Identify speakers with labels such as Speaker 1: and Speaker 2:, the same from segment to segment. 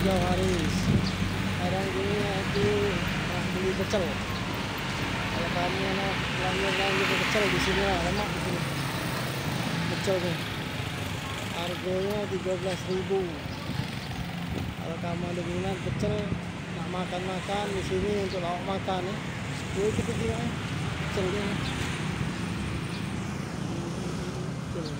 Speaker 1: Jauh Haris. Sekarang ini aku beli pecel. Kalau kamu nak belanja pecel di sini lah, lemak di sini. Pecel nih. Harganya 13.000. Kalau kamu ada minat pecel, nak makan-makan di sini untuk lauk makan ya. Yuk kita tengok ya. Pecelnya. Pecel.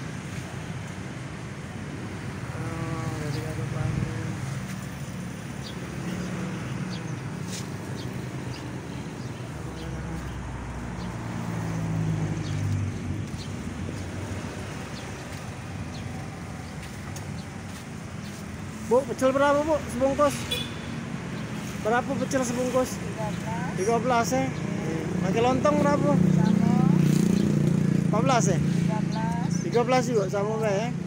Speaker 1: Bu, pecel berapa bu sebungkus? Berapa pecel sebungkus? 13 ya? Pakai lontong berapa?
Speaker 2: Sama
Speaker 1: 14 ya?
Speaker 2: 13.
Speaker 1: 13 juga sama kayak ya?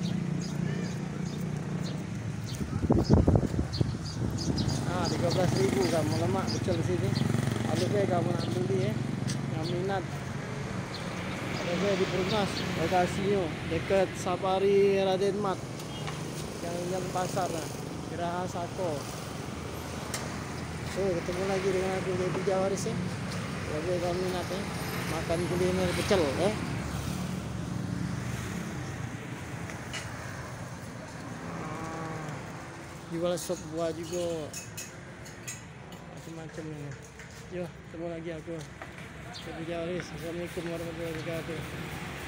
Speaker 1: Nah 13.000 kamu lemak pecel di sini. Ada kamu nak beli ya? Yang minat. Ada di Perumnas, lokasinya dekat Safari Raden Mat. Yang pasar lah, Geraha Sako. So ketemu lagi dengan aku di Jauh Haris ya. Kalau kamu minat ya, makan kuliner pecel ya. Jual sop buah juga, macam-macam ini. Yo, ketemu lagi aku di Jauh Haris. Assalamualaikum warahmatullahi wabarakatuh.